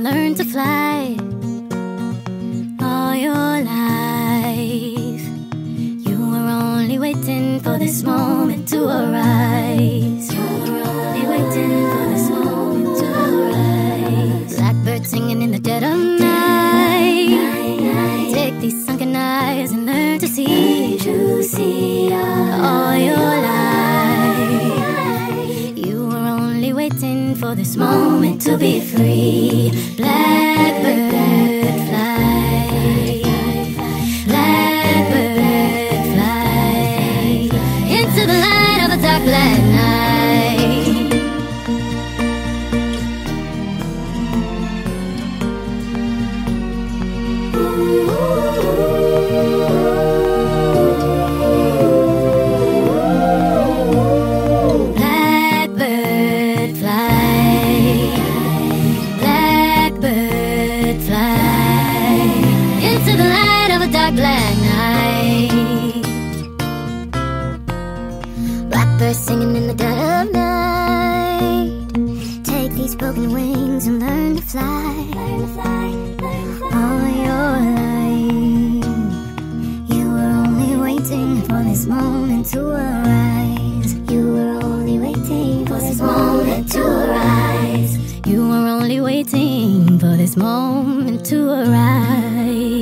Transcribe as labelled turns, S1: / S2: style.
S1: learn to fly. All your life, you were only waiting for this moment to arise. You were only waiting for this moment to arise. Blackbird singing in the dead of night. Take these sunken eyes and learn to see. All your life, you were only waiting for this moment to be free. Blackbird fly, blackbird fly into the light of a dark black night. Blackbird fly, blackbird fly into the light of a dark black night. Blackbird singing in the dead of night. Take these broken wings and learn to fly. All your life, you were only waiting for this moment to arise. You were only waiting for this moment to arise. You were only waiting for this moment to arise.